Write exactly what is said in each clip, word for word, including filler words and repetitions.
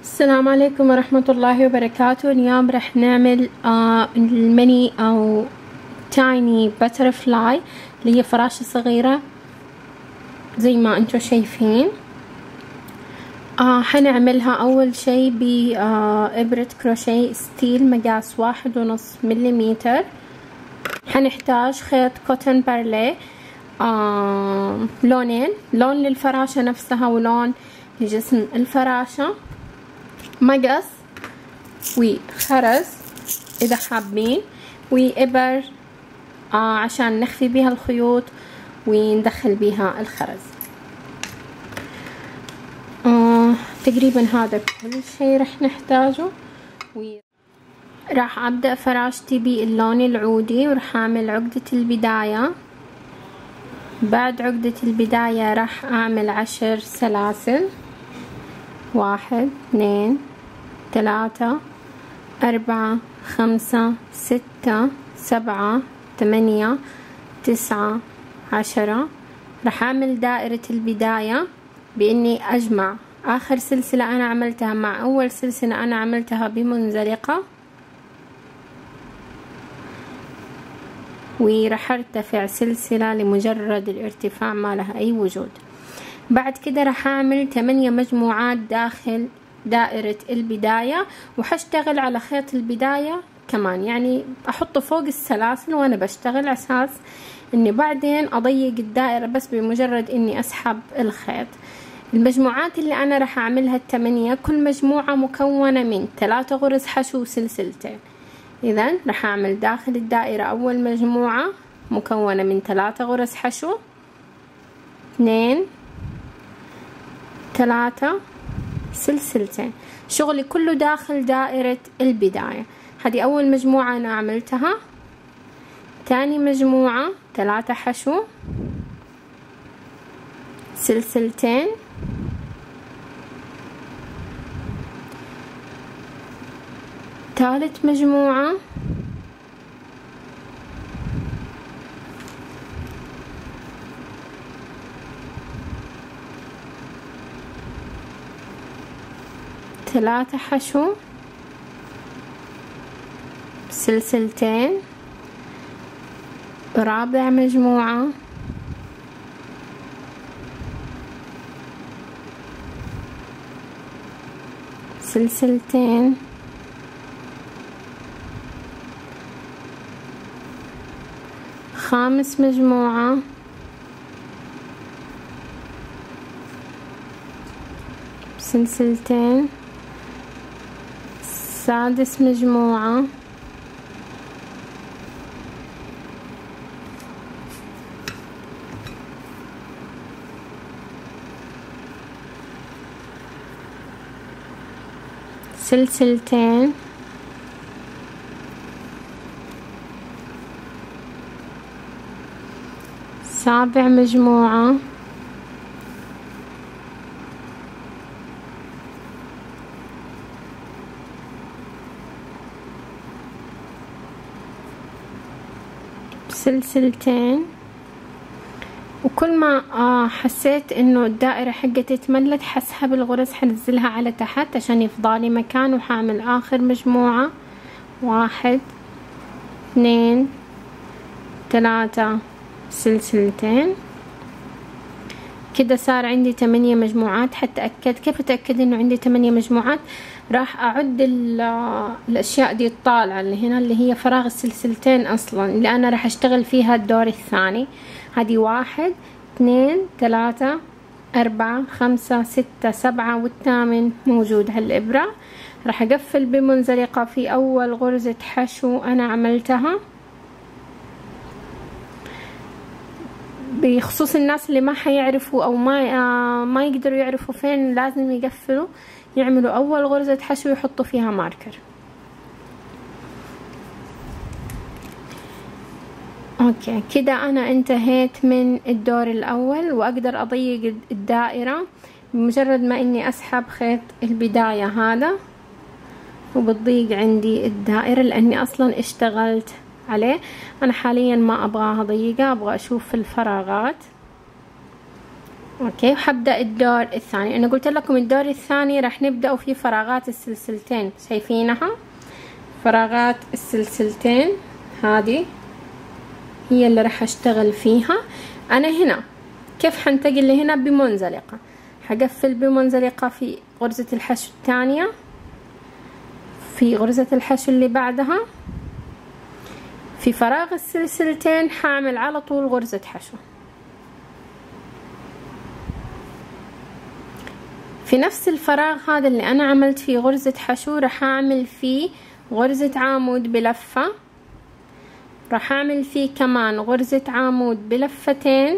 السلام عليكم ورحمة الله وبركاته. اليوم رح نعمل آه الميني أو تايني باترفلاي اللي هي فراشة صغيرة زي ما انتم شايفين. آه حنعملها أول شي بإبرة كروشيه ستيل مقاس واحد ونص مليمتر. حنحتاج خيط كوتن بارليه آه لونين، لون للفراشة نفسها ولون لجسم الفراشة، مقص وخرز إذا حابين، وإبر آه عشان نخفي بيها الخيوط وندخل بيها الخرز. آه تقريبا هذا كل شيء رح نحتاجه. راح أبدأ فراشتي باللون العودي وراح أعمل عقدة البداية. بعد عقدة البداية راح أعمل عشر سلاسل، واحد اثنين ثلاثة أربعة خمسة ستة سبعة ثمانية تسعة عشرة. راح أعمل دائرة البداية بإني أجمع آخر سلسلة أنا عملتها مع أول سلسلة أنا عملتها بمنزلقة، وراح ارتفع سلسلة لمجرد الارتفاع ما لها أي وجود. بعد كده راح أعمل ثمانية مجموعات داخل دائرة البداية، وحشتغل على خيط البداية كمان، يعني أحطه فوق السلاسل وأنا بشتغل أساس إني بعدين أضيق الدائرة بس بمجرد إني أسحب الخيط. المجموعات اللي أنا راح أعملها الثمانية، كل مجموعة مكونة من ثلاثة غرز حشو وسلسلتين. إذا راح أعمل داخل الدائرة أول مجموعة مكونة من ثلاثة غرز حشو، اثنين ثلاثة سلسلتين. شغلي كله داخل دائرة البداية. هذه أول مجموعة أنا عملتها. تاني مجموعة ثلاثة حشو، سلسلتين، ثالث مجموعة ثلاثة حشو، سلسلتين، رابع مجموعة سلسلتين، خامس مجموعة سلسلتين، سادس مجموعة سلسلتين، سابع مجموعة سلسلتين. وكل ما آه حسيت انه الدائرة حقتي تملت حسحب الغرز حنزلها على تحت عشان يفضالي مكان، وحعمل اخر مجموعة، واحد اثنين ثلاثة سلسلتين. كده صار عندي ثمانية مجموعات. حتأكد كيف اتأكد انه عندي ثمانية مجموعات؟ راح اعد الاشياء دي الطالعة اللي هنا اللي هي فراغ السلسلتين اصلا اللي انا راح اشتغل فيها الدور الثاني. هذه واحد اثنين ثلاثة أربعة خمسة ستة سبعة والثامن موجود هالإبرة. راح أقفل بمنزلقة في أول غرزة حشو أنا عملتها. بخصوص الناس اللي ما حيعرفوا أو ما آه ما يقدروا يعرفوا فين لازم يقفلوا، يعملوا أول غرزة حشو يحطوا فيها ماركر. اوكي كده انا انتهيت من الدور الاول، واقدر اضيق الدائرة بمجرد ما اني اسحب خيط البداية هذا، وبتضيق عندي الدائرة لاني اصلا اشتغلت عليه. انا حاليا ما ابغاها ضيقة، ابغى اشوف الفراغات. اوكي. وحبدأ الدور الثاني. انا قلت لكم الدور الثاني راح نبدأ في فراغات السلسلتين، شايفينها فراغات السلسلتين هذه هي اللي راح اشتغل فيها. انا هنا كيف حنتقل لهنا؟ بمنزلقة، حقفل بمنزلقة في غرزة الحشو الثانية، في غرزة الحشو اللي بعدها في فراغ السلسلتين حاعمل على طول غرزة حشو. في نفس الفراغ هذا اللي انا عملت فيه غرزة حشو راح اعمل فيه غرزة عمود بلفة، راح اعمل فيه كمان غرزة عمود بلفتين،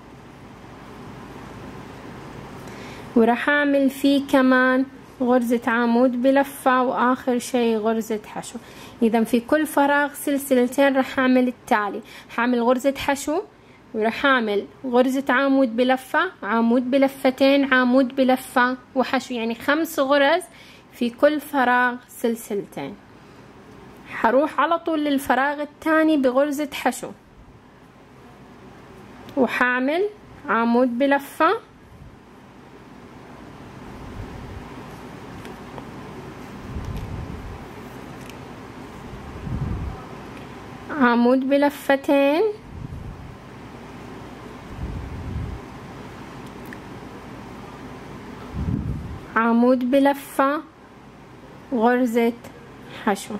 وراح اعمل فيه كمان غرزة عمود بلفة، واخر شي غرزة حشو. اذا في كل فراغ سلسلتين راح اعمل التالي: حاعمل غرزة حشو، وراح اعمل غرزة عمود بلفة، عمود بلفتين، عمود بلفة وحشو، يعني خمس غرز في كل فراغ سلسلتين. حروح على طول للفراغ الثاني بغرزة حشو، وحاعمل عمود بلفة، عمود بلفتين، عمود بلفة، غرزة حشو.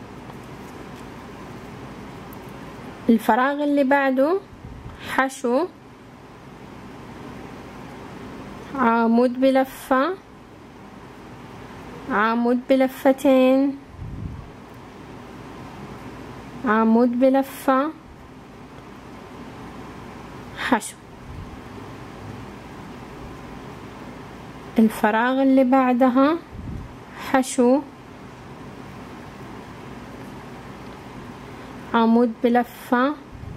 الفراغ اللي بعده حشو، عمود بلفة، عمود بلفتين، عمود بلفة، حشو. الفراغ اللي بعدها حشو، عمود بلفة،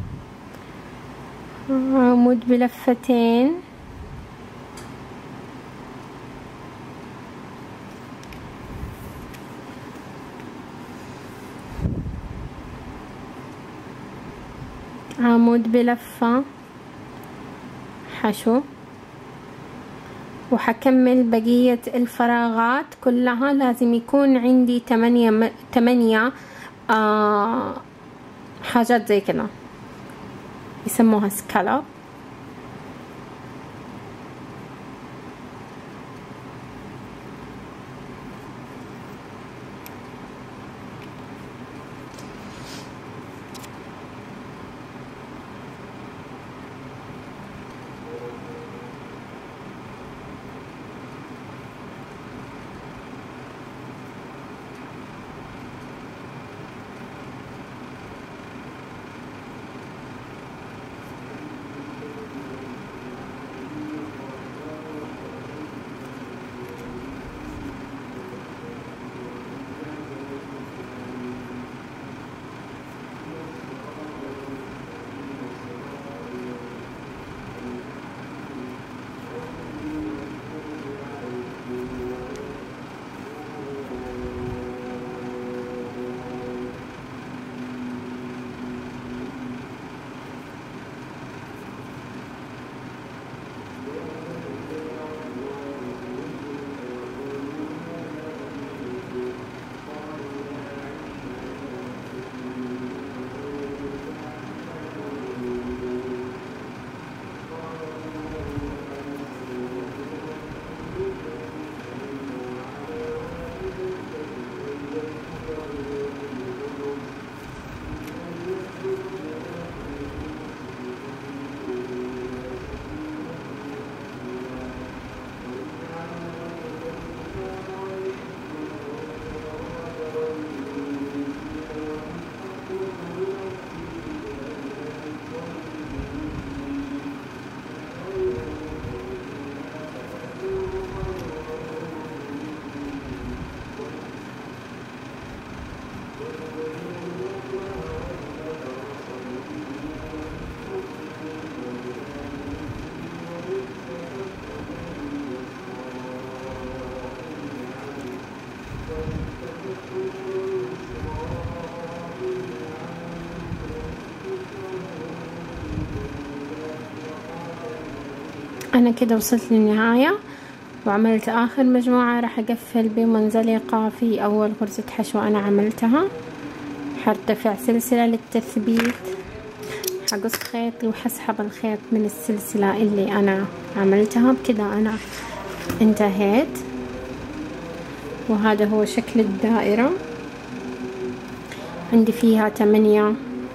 عمود بلفتين، عمود بلفة، حشو. وحكمل بقية الفراغات كلها. لازم يكون عندي تمانية م... تمانية آه حاجات زي كده يسموها سكالوب. انا كده وصلت للنهاية وعملت اخر مجموعة. راح اقفل بمنزلقة في اول غرزة حشو انا عملتها. حرتفع سلسلة للتثبيت، حقص خيطي وحسحب الخيط من السلسلة اللي انا عملتها. بكده انا انتهيت، وهذا هو شكل الدائرة. عندي فيها تمانية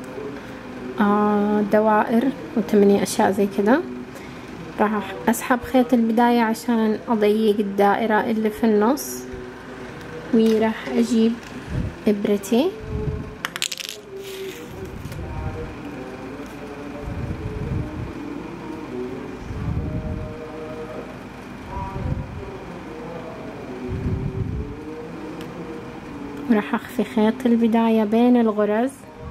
آه دوائر وثمانية اشياء زي كده. راح اسحب خيط البداية عشان اضيق الدائرة اللي في النص، وراح اجيب ابرتي وراح اخفي خيط البداية بين الغرز.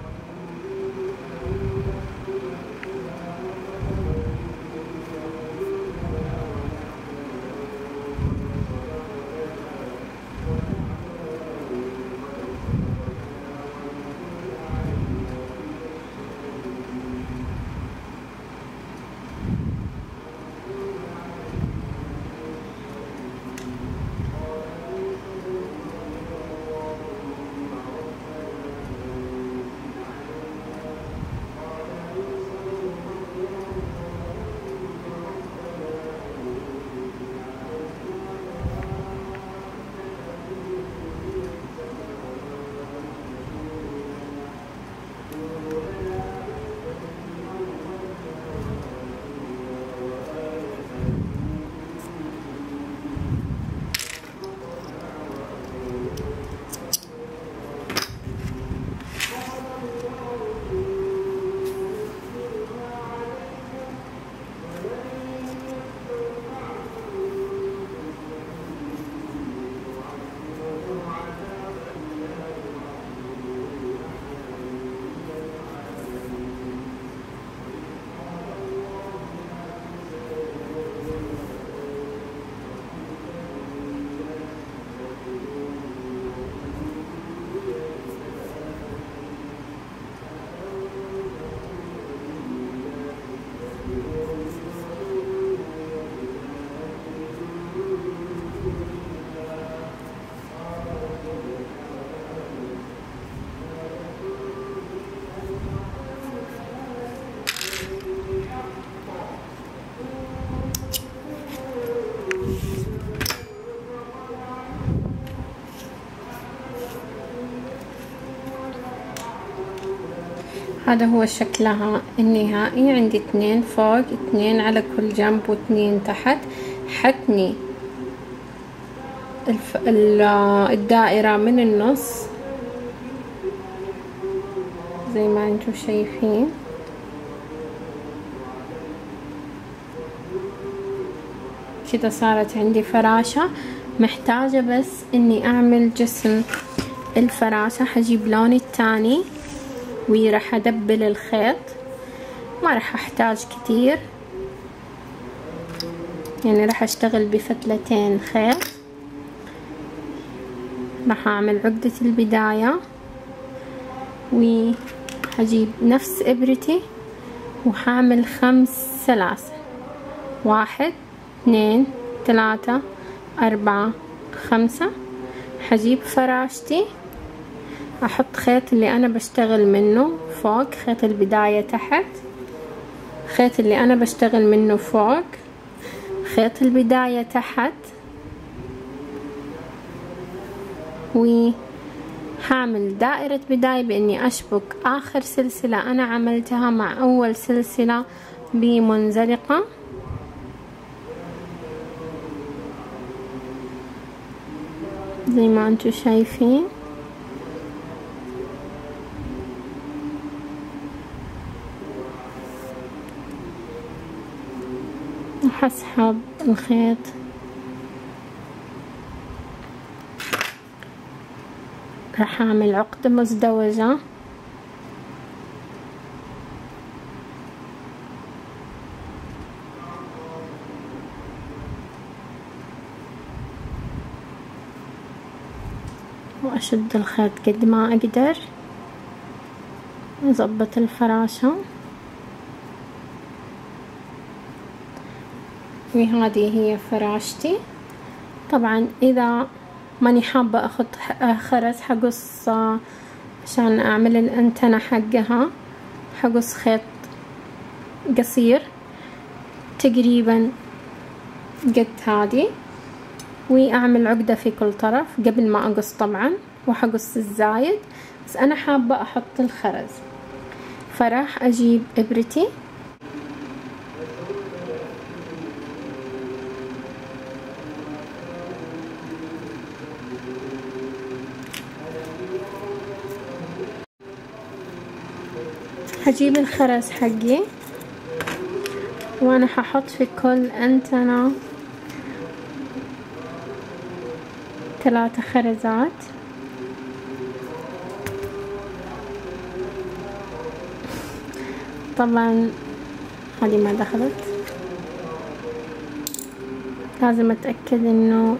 هذا هو شكلها النهائي. عندي اثنين فوق، اثنين على كل جنب، واثنين تحت. حتني الف... الدائرة من النص زي ما انتم شايفين. كده صارت عندي فراشة. محتاجة بس اني اعمل جسم الفراشة. حجيب لوني التاني وراح ادبل الخيط، ما راح احتاج كتير، يعني راح اشتغل بفتلتين خيط. راح اعمل عقدة البداية وحجيب نفس ابرتي وحعمل خمس سلاسل، واحد اثنين ثلاثة أربعة خمسة. حجيب فراشتي، احط خيط اللي انا بشتغل منه فوق، خيط البداية تحت، خيط اللي انا بشتغل منه فوق، خيط البداية تحت، وهعمل دائرة بداية باني اشبك اخر سلسلة انا عملتها مع اول سلسلة بمنزلقة. زي ما انتم شايفين. هسحب الخيط راح اعمل عقدة مزدوجة واشد الخيط قد ما اقدر، اضبط الفراشة. وهذه هي فراشتي. طبعا اذا ماني حابة اخذ خرز حقص عشان اعمل الانتنة حقها، حقص خيط قصير تقريبا قد هذه، واعمل عقدة في كل طرف قبل ما اقص طبعا، وحقص الزايد، بس انا حابة احط الخرز. فراح اجيب ابرتي هجيب الخرز حقي، وانا هحط في كل انتنة ثلاثة خرزات. طبعا هذه ما دخلت، لازم اتأكد انه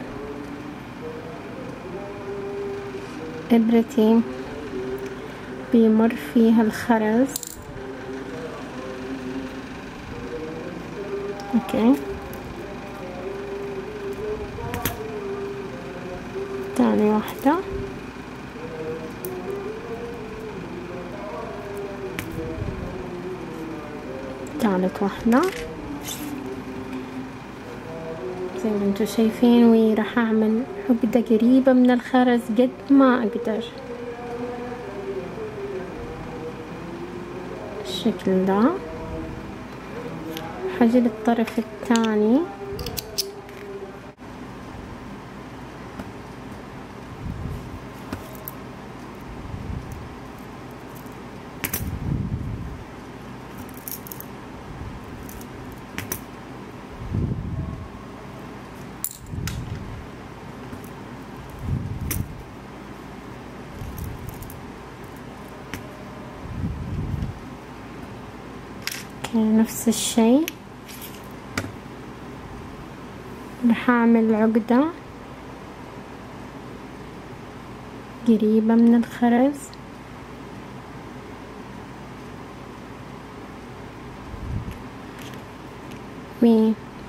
ابرتي بيمر فيها الخرز. اوكي، تاني واحدة، ثالث واحدة زي ما انتوا شايفين، وراح اعمل عقدة قريبة من الخرز قد ما اقدر بالشكل ده. حجي للطرف الثاني نفس الشيء، راح اعمل عقدة قريبة من الخرز و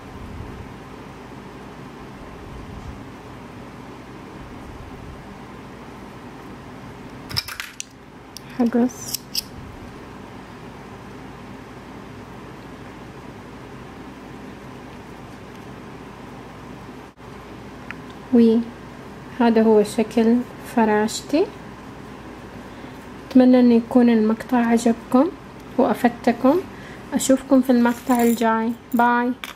حقص وهذا هو شكل فراشتي. أتمنى أن يكون المقطع عجبكم وأفدتكم. أشوفكم في المقطع الجاي. باي.